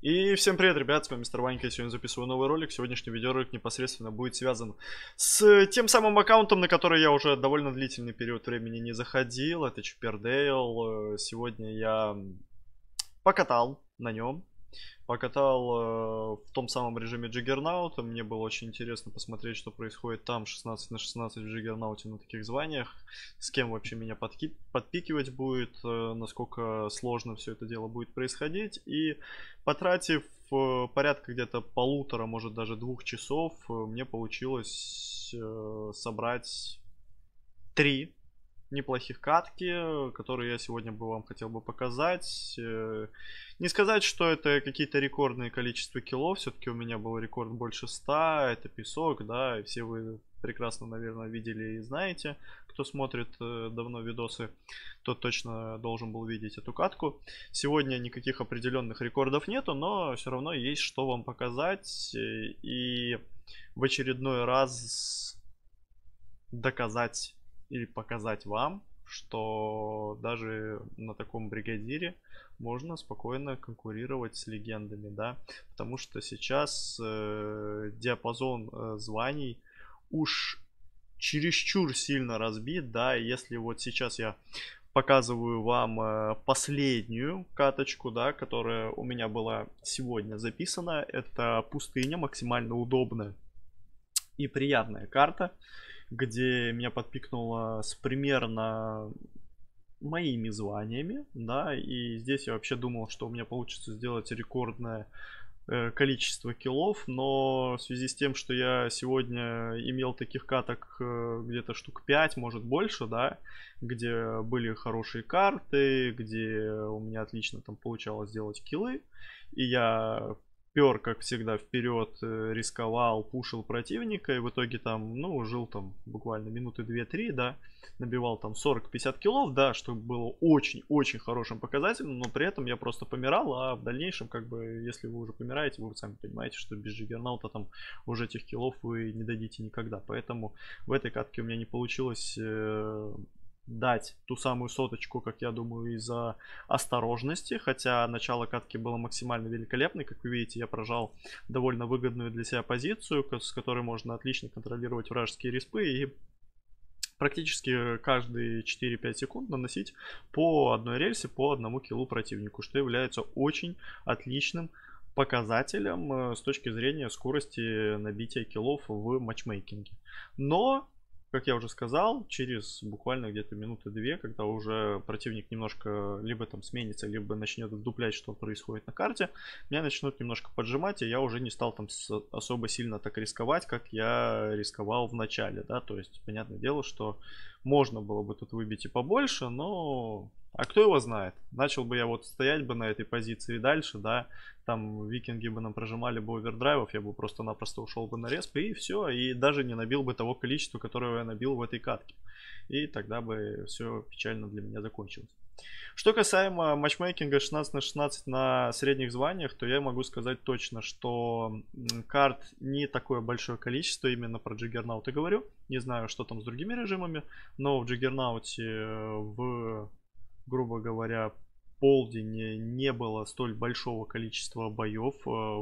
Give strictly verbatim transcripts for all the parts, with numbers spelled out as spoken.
И всем привет, ребят, с вами Мистер Ванька, я сегодня записываю новый ролик. Сегодняшний видеоролик непосредственно будет связан с тем самым аккаунтом, на который я уже довольно длительный период времени не заходил. Это Чипердейл. Сегодня я покатал на нем. Покатал э, в том самом режиме Джиггернаута. Мне было очень интересно посмотреть, что происходит там шестнадцать на шестнадцать в Джиггернауте на таких званиях. С кем вообще меня подки подпикивать будет, э, насколько сложно все это дело будет происходить. И потратив э, порядка где-то полутора, может даже двух часов, э, мне получилось э, собрать три неплохих катки, которые я сегодня бы вам хотел бы показать. Не сказать, что это какие-то рекордные количества киллов, все-таки у меня был рекорд больше ста, это песок, да, и все вы прекрасно, наверное, видели и знаете, кто смотрит давно видосы, тот точно должен был видеть эту катку. Сегодня никаких определенных рекордов нету, но все равно есть что вам показать и в очередной раз доказать или показать вам, что даже на таком бригадире можно спокойно конкурировать с легендами, да, потому что сейчас э, диапазон э, званий уж чересчур сильно разбит, да, и если вот сейчас я показываю вам э, последнюю каточку, да, которая у меня была сегодня записана, это пустыня, максимально удобная и приятная карта, где меня подпикнуло с примерно моими званиями, да, и здесь я вообще думал, что у меня получится сделать рекордное э, количество киллов, но в связи с тем, что я сегодня имел таких каток э, где-то штук пять, может больше, да, где были хорошие карты, где у меня отлично там получалось делать киллы, и я пер, как всегда, вперед, рисковал, пушил противника, и в итоге там, ну, жил там буквально минуты две-три, да, набивал там сорок-пятьдесят киллов, да, что было очень-очень хорошим показателем, но при этом я просто помирал, а в дальнейшем, как бы, если вы уже помираете, вы сами понимаете, что без Джиггернаута там уже этих киллов вы не дадите никогда, поэтому в этой катке у меня не получилось э дать ту самую соточку, как я думаю, из-за осторожности, хотя начало катки было максимально великолепной, как вы видите, я прожал довольно выгодную для себя позицию, с которой можно отлично контролировать вражеские респы и практически каждые четыре-пять секунд наносить по одной рельсе, по одному киллу противнику, что является очень отличным показателем с точки зрения скорости набития киллов в матчмейкинге. Но как я уже сказал, через буквально где-то минуты две, когда уже противник немножко либо там сменится, либо начнет вдуплять, что происходит на карте, меня начнут немножко поджимать, и я уже не стал там особо сильно так рисковать, как я рисковал в начале, да, то есть, понятное дело, что можно было бы тут выбить и побольше, но... А кто его знает? Начал бы я вот стоять бы на этой позиции дальше, да, там викинги бы нам прожимали бы овердрайвов, я бы просто-напросто ушел бы на респ и все, и даже не набил бы того количества, которое я набил в этой катке. И тогда бы все печально для меня закончилось. Что касаемо матчмейкинга шестнадцать на шестнадцать на средних званиях, то я могу сказать точно, что карт не такое большое количество, именно про Джиггернаут и говорю. Не знаю, что там с другими режимами, но в Джиггернауте в... грубо говоря, полдень не было столь большого количества боев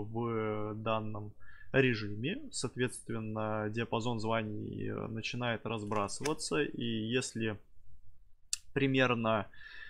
в данном режиме. Соответственно, диапазон званий начинает разбрасываться. И если примерно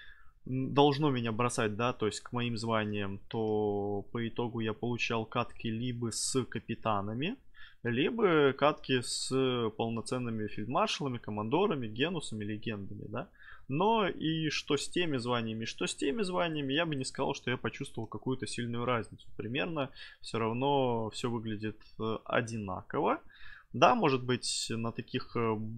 должно меня бросать, да, то есть к моим званиям, то по итогу я получал катки либо с капитанами, либо катки с полноценными фельдмаршалами, командорами, генусами, легендами, да. Но и что с теми званиями, что с теми званиями, я бы не сказал, что я почувствовал какую-то сильную разницу. Примерно все равно все выглядит одинаково. Да, может быть, на таких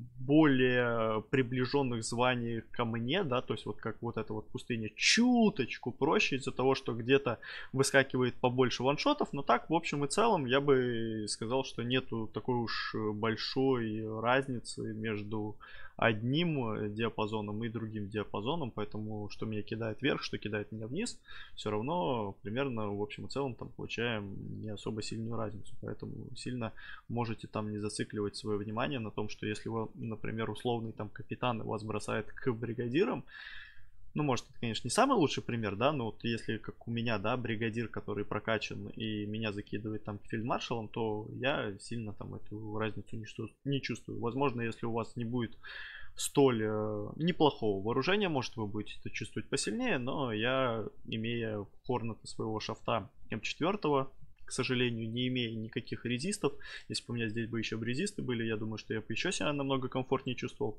более приближенных званиях ко мне, да, то есть вот как вот эта вот пустыня, чуточку проще из-за того, что где-то выскакивает побольше ваншотов, но так, в общем и целом, я бы сказал, что нету такой уж большой разницы между одним диапазоном и другим диапазоном, поэтому что меня кидает вверх, что кидает меня вниз, все равно примерно в общем и целом там получаем не особо сильную разницу, поэтому сильно можете там не зацикливать свое внимание на том, что если вы, например, условный там капитан вас бросает к бригадирам, Ну, может, это, конечно, не самый лучший пример, да, но вот если как у меня, да, бригадир, который прокачан, и меня закидывает там фельдмаршалом, то я сильно там эту разницу не, чувствую. не чувствую. Возможно, если у вас не будет столь э, неплохого вооружения, может, вы будете это чувствовать посильнее, но я, имея хорната своего шафта эм четыре, к сожалению, не имея никаких резистов, если бы у меня здесь бы еще бы резисты были, я думаю, что я бы еще себя намного комфортнее чувствовал.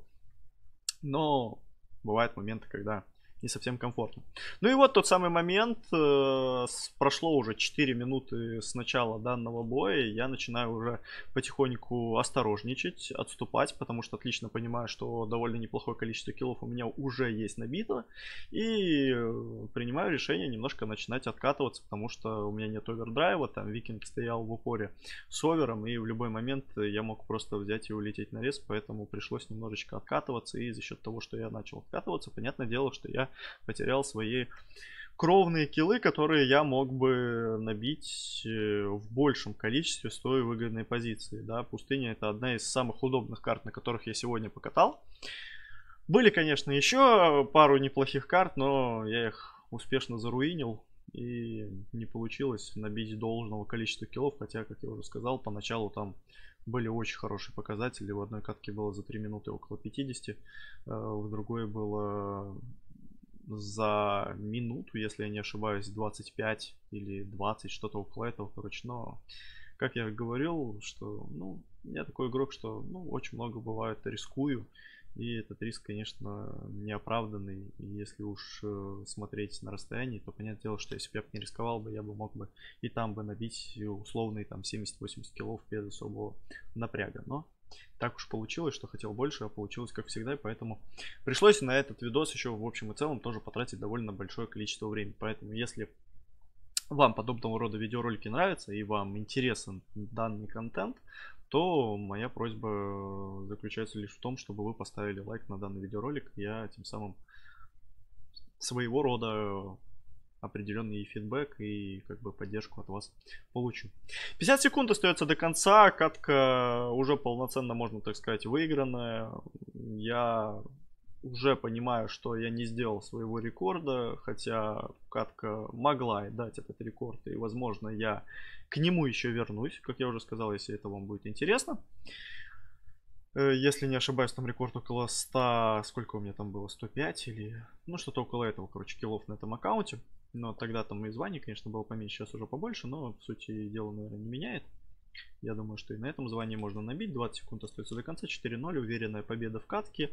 Но бывают моменты, когда не совсем комфортно. Ну и вот тот самый момент, э, прошло уже четыре минуты с начала данного боя, я начинаю уже потихоньку осторожничать, отступать, потому что отлично понимаю, что довольно неплохое количество киллов у меня уже есть набито, и э, принимаю решение немножко начинать откатываться, потому что у меня нет овердрайва, там Викинг стоял в упоре с овером, и в любой момент я мог просто взять и улететь на рез, поэтому пришлось немножечко откатываться, и за счет того, что я начал откатываться, понятное дело, что я потерял свои кровные киллы, которые я мог бы набить в большем количестве с той выгодной позиции. Да, пустыня — это одна из самых удобных карт, на которых я сегодня покатал. Были, конечно, еще пару неплохих карт, но я их успешно заруинил. И не получилось набить должного количества киллов, хотя, как я уже сказал, поначалу там были очень хорошие показатели. В одной катке было за три минуты около пятидесяти, в другой было за минуту, если я не ошибаюсь, двадцать пять или двадцать, что-то около этого, короче. Но, как я говорил, что, ну, я такой игрок, что, ну, очень много бывает рискую. И этот риск, конечно, неоправданный. И если уж э, смотреть на расстоянии, то понятное дело, что если бы я не рисковал бы, я бы мог бы и там бы набить условные там семьдесят-восемьдесят киллов без особого напряга. Но так уж получилось, что хотел больше, а получилось как всегда, и поэтому пришлось на этот видос еще в общем и целом тоже потратить довольно большое количество времени. Поэтому если вам подобного рода видеоролики нравятся и вам интересен данный контент, то моя просьба заключается лишь в том, чтобы вы поставили лайк на данный видеоролик. Я тем самым своего рода определенный фидбэк и как бы поддержку от вас получу. пятьдесят секунд остается до конца. Катка уже полноценно, можно так сказать, выигранная. Я уже понимаю, что я не сделал своего рекорда, хотя катка могла дать этот рекорд, и возможно я к нему еще вернусь, как я уже сказал, если это вам будет интересно. Если не ошибаюсь, там рекорд около ста, сколько у меня там было, сто пять или, ну, что-то около этого, короче, киллов на этом аккаунте. Но тогда там и звание, конечно, было поменьше, сейчас уже побольше, но, в сути дела, наверное, не меняет. Я думаю, что и на этом звании можно набить. двадцать секунд остается до конца. четыре ноль. Уверенная победа в катке.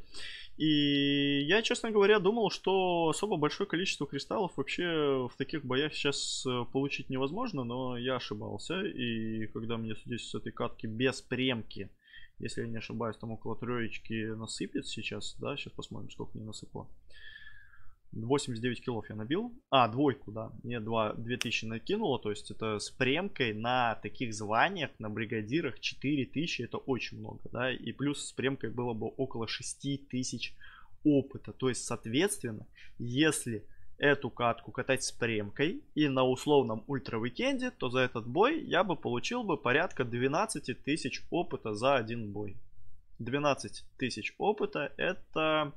И я, честно говоря, думал, что особо большое количество кристаллов вообще в таких боях сейчас получить невозможно. Но я ошибался. И когда мне здесь с этой катки без премки, если я не ошибаюсь, там около троечки насыпет сейчас. Да, сейчас посмотрим, сколько мне насыпало. восемьдесят девять киллов я набил. А, двойку, да. Мне две тысячи накинуло. То есть это с премкой на таких званиях, на бригадирах четыре тысячи. Это очень много, да. И плюс с премкой было бы около шесть тысяч опыта. То есть, соответственно, если эту катку катать с премкой и на условном ультра-викенде, то за этот бой я бы получил бы порядка двенадцать тысяч опыта за один бой. двенадцать тысяч опыта — это...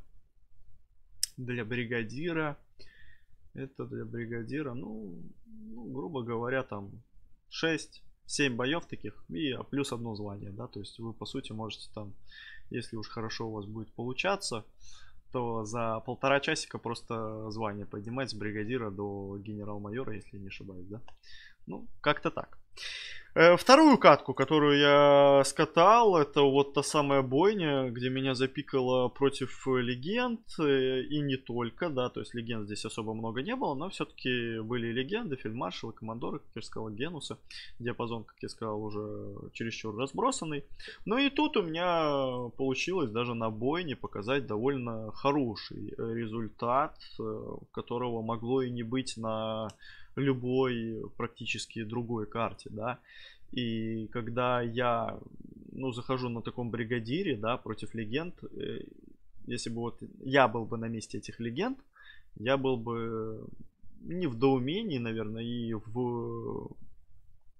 Для бригадира, это для бригадира, ну, ну грубо говоря, там шесть-семь боев таких и плюс одно звание, да, то есть вы по сути можете там, если уж хорошо у вас будет получаться, то за полтора часика просто звание поднимать с бригадира до генерал-майора, если не ошибаюсь, да, ну, как-то так. Вторую катку, которую я скатал, это вот та самая бойня, где меня запикало против легенд, и не только, да, то есть легенд здесь особо много не было, но все-таки были легенды, фельдмаршалы, командоры, как я сказал, генусы, диапазон, как я сказал, уже чересчур разбросанный. Ну и тут у меня получилось даже на бойне показать довольно хороший результат, которого могло и не быть на любой практически другой карте, да. И когда я, ну, захожу на таком бригадире, да, против легенд, если бы вот я был бы на месте этих легенд, я был бы не в доумении, наверное, и в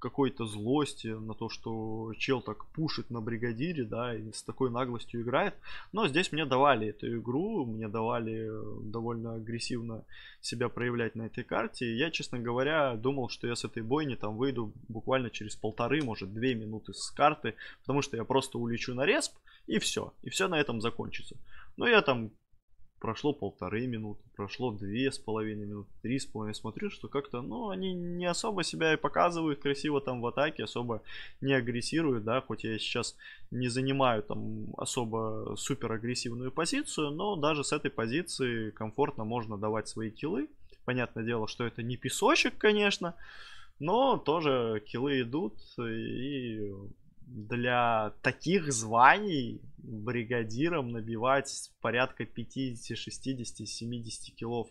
какой-то злости на то, что чел так пушит на бригадире, да, и с такой наглостью играет. Но здесь мне давали эту игру, мне давали довольно агрессивно себя проявлять на этой карте. И я, честно говоря, думал, что я с этой бойни там выйду буквально через полторы, может, две минуты с карты, потому что я просто улечу на респ, и все. И все на этом закончится. Но я там... Прошло полторы минуты, прошло две с половиной минуты, три с половиной. Смотрю, что как-то, ну, они не особо себя и показывают красиво там в атаке, особо не агрессируют, да, хоть я сейчас не занимаю там особо супер агрессивную позицию, но даже с этой позиции комфортно можно давать свои киллы. Понятное дело, что это не песочек, конечно, но тоже киллы идут, и для таких званий бригадирам набивать порядка пятьдесят, шестьдесят, семьдесят киллов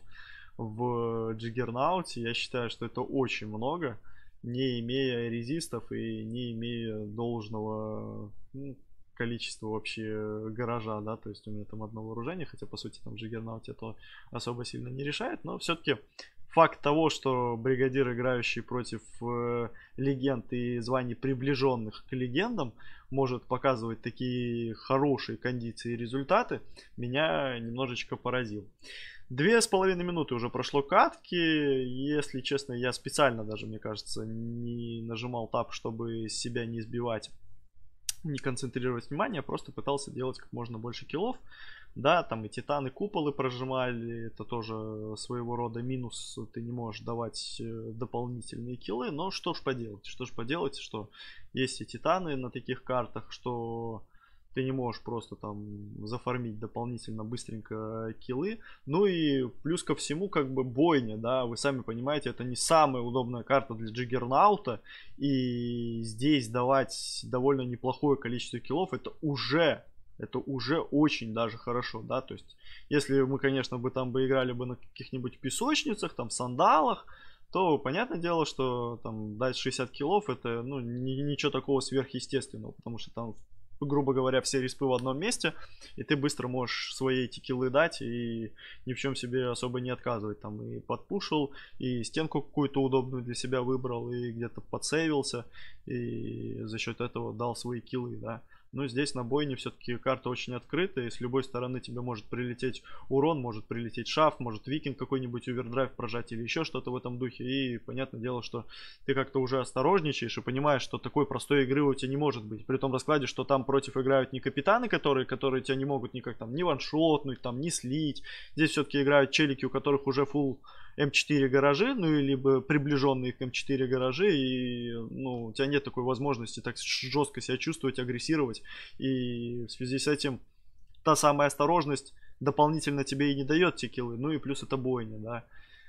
в Джиггернауте, я считаю, что это очень много, не имея резистов и не имея должного, ну, количества вообще гаража, да, то есть у меня там одно вооружение, хотя по сути там в Джиггернауте это особо сильно не решает, но все-таки факт того, что бригадир, играющий против э, легенд и званий приближенных к легендам, может показывать такие хорошие кондиции и результаты, меня немножечко поразил. Две с половиной минуты уже прошло катки. Если честно, я специально даже, мне кажется, не нажимал тап, чтобы себя не сбивать, не концентрировать внимание, просто пытался делать как можно больше киллов. Да, там и титаны куполы прожимали, это тоже своего рода минус, ты не можешь давать дополнительные киллы, но что ж поделать, что ж поделать, что есть и титаны на таких картах, что ты не можешь просто там зафармить дополнительно быстренько киллы. Ну и плюс ко всему, как бы бойня, да, вы сами понимаете, это не самая удобная карта для Джиггернаута, и здесь давать довольно неплохое количество киллов, это уже... Это уже очень даже хорошо, да, то есть, если мы, конечно, бы там бы играли бы на каких-нибудь песочницах, там, сандалах, то, понятное дело, что там дать шестьдесят киллов, это, ну, ни, ничего такого сверхъестественного, потому что там, грубо говоря, все респы в одном месте, и ты быстро можешь свои эти киллы дать и ни в чем себе особо не отказывать, там, и подпушил, и стенку какую-то удобную для себя выбрал, и где-то подсейвился, и за счет этого дал свои киллы, да. Но здесь на бойне все-таки карта очень открытая, и с любой стороны тебе может прилететь урон, может прилететь шаф, может викинг какой-нибудь овердрайв прожать или еще что-то в этом духе. И понятное дело, что ты как-то уже осторожничаешь и понимаешь, что такой простой игры у тебя не может быть. При том раскладе, что там против играют не капитаны, которые, которые тебя не могут никак там ни ваншотнуть, там, ни слить. Здесь все-таки играют челики, у которых уже full эм четыре гаражи, ну и либо приближенные к эм четыре гаражи, и ну, у тебя нет такой возможности так жестко себя чувствовать, агрессировать, и в связи с этим та самая осторожность дополнительно тебе и не дает те киллы, ну и плюс это бойня, да.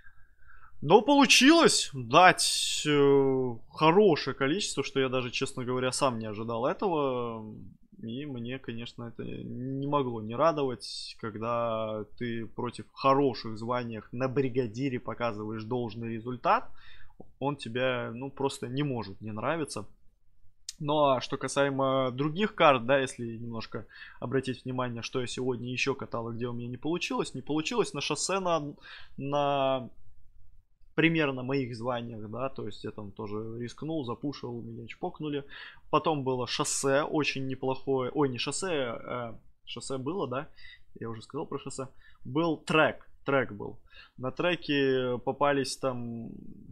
Но получилось дать э, хорошее количество, что я даже, честно говоря, сам не ожидал этого. И мне, конечно, это не могло не радовать, когда ты против хороших званиях на бригадире показываешь должный результат. Он тебя, ну, просто не может не нравиться. Ну, а что касаемо других карт, да, если немножко обратить внимание, что я сегодня еще катал, и где у меня не получилось. Не получилось на шоссе на... на... примерно моих званиях, да, то есть я там тоже рискнул, запушил, меня чпокнули. Потом было шоссе, очень неплохое, ой, не шоссе, а шоссе было, да, я уже сказал про шоссе. Был трек, трек был. На треке попались там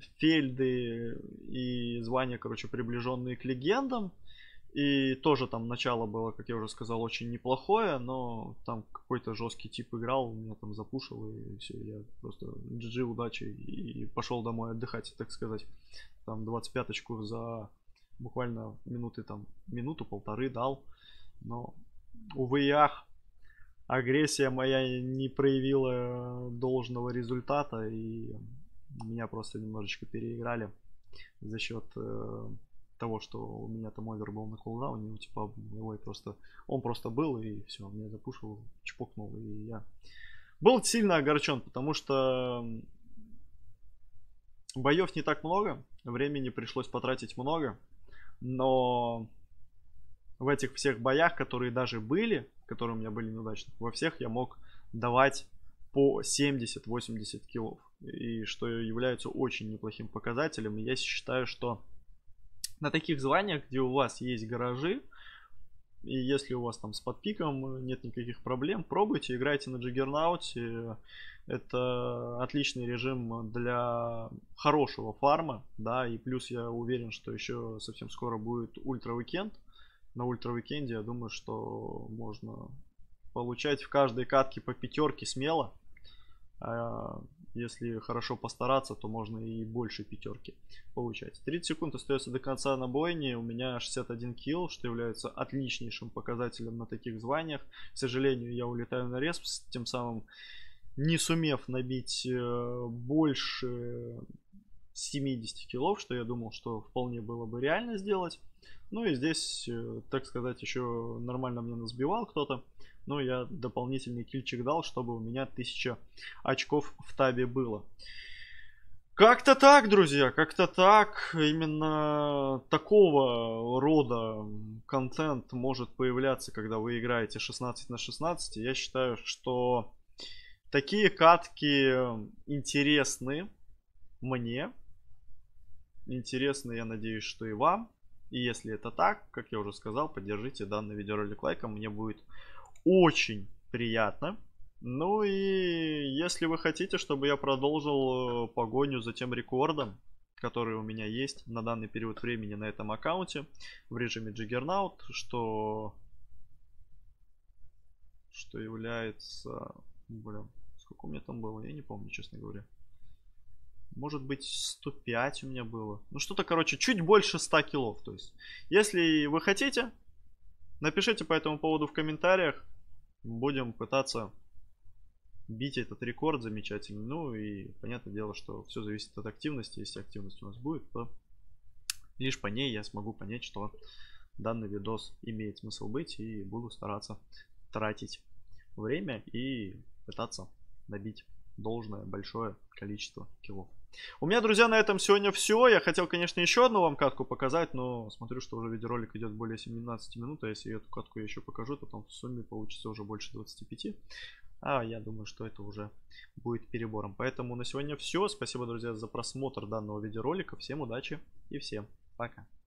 фельды и звания, короче, приближенные к легендам. И тоже там начало было, как я уже сказал, очень неплохое, но там какой-то жесткий тип играл, меня там запушил, и все, я просто джи джи, удачи, и пошел домой отдыхать, так сказать. Там двадцать пяточку за буквально минуты, там, минуту-полторы дал, но, увы и ах, агрессия моя не проявила должного результата, и меня просто немножечко переиграли за счет... того, что у меня там овер был на кулдауне, ну, типа, его просто, он просто был, и все, меня запушил, чпокнул, и я был сильно огорчен, потому что боев не так много, времени пришлось потратить много, но в этих всех боях, которые даже были, которые у меня были неудачные, во всех я мог давать по семьдесят-восемьдесят киллов, и что является очень неплохим показателем, и я считаю, что на таких званиях, где у вас есть гаражи, и если у вас там с подпиком нет никаких проблем, пробуйте, играйте на Джаггернауте. Это отличный режим для хорошего фарма, да, и плюс я уверен, что еще совсем скоро будет ультра уикенд. На ультра уикенде я думаю, что можно получать в каждой катке по пятерке смело. А если хорошо постараться, то можно и больше пятерки получать. тридцать секунд остается до конца на бойне. У меня шестьдесят один килл, что является отличнейшим показателем на таких званиях. К сожалению, я улетаю на респ, тем самым не сумев набить больше семидесяти киллов, что я думал, что вполне было бы реально сделать. Ну и здесь, так сказать, еще нормально мне насбивал кто-то. Но я дополнительный киллчик дал, чтобы у меня тысяча очков в табе было. Как-то так, друзья, как-то так. Именно такого рода контент может появляться, когда вы играете шестнадцать на шестнадцать. Я считаю, что такие катки интересны мне. Интересны, я надеюсь, что и вам. И если это так, как я уже сказал, поддержите данный видеоролик лайком. Мне будет очень приятно. Ну и если вы хотите, чтобы я продолжил погоню за тем рекордом, который у меня есть на данный период времени на этом аккаунте в режиме Juggernaut, что что является, блин, сколько у меня там было, я не помню, честно говоря. Может быть сто пять у меня было. Ну что-то, короче, чуть больше ста киллов. То есть, если вы хотите, напишите по этому поводу в комментариях. Будем пытаться бить этот рекорд замечательно. Ну и понятное дело, что все зависит от активности. Если активность у нас будет, то лишь по ней я смогу понять, что данный видос имеет смысл быть. И буду стараться тратить время и пытаться набить должное большое количество киллов. У меня, друзья, на этом сегодня все. Я хотел, конечно, еще одну вам катку показать, но смотрю, что уже видеоролик идет более семнадцати минут. А если эту катку я еще покажу, то там в сумме получится уже больше двадцати пяти. А я думаю, что это уже будет перебором. Поэтому на сегодня все. Спасибо, друзья, за просмотр данного видеоролика. Всем удачи и всем пока.